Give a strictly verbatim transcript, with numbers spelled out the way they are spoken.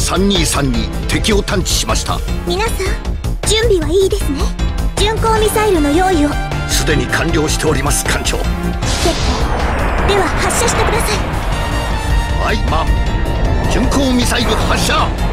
さんにーさんに敵を探知しました。 皆さん準備はいいですね。巡航ミサイルの用意を。 すでに完了しております、艦長。 結構では発射してください。 はい、マン。巡航ミサイル発射。